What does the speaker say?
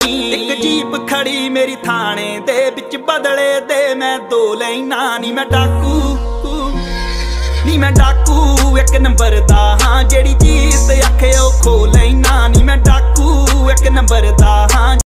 एक जीप खड़ी मेरी थाने दे बिच बदले दे मैं दो लैना नी मैं डाकू एक नंबर दा हाँ जेड़ी चीज आखे ओ खो लैना नी मैं डाकू एक नंबर दा हाँ